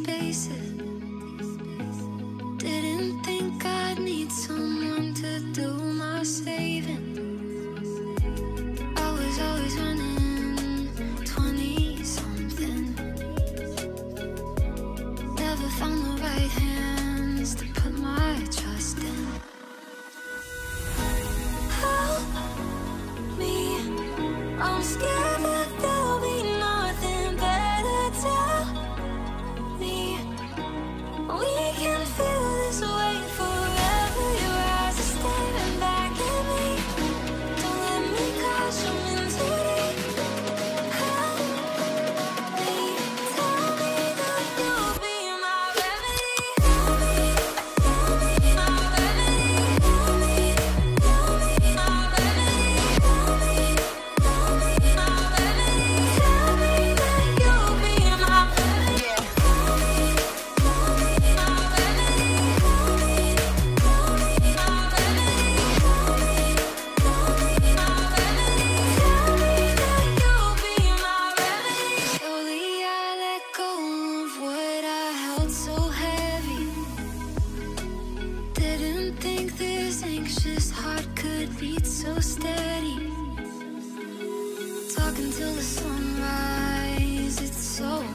spaces. Didn't think I'd need someone to do my saving. I was always running 20-something. Never found the right hands to put my trust in. Help me, I'm scared that there'll be nothing better. Tell me we can feel this way forever. Your eyes are staring back at me. Don't let me cause you in too deep. Help me, tell me that you'll be my remedy. Help me, my remedy. Help me, my remedy. Help me, my remedy. Tell me that you'll be my remedy. Help me, my remedy. Help me, my remedy. Help me, my remedy. Tell me that you'll be my remedy. Slowly I let go of what I held so heavy. Didn't think this anxious heart could beat so steady. Talking till the sunrise, it's so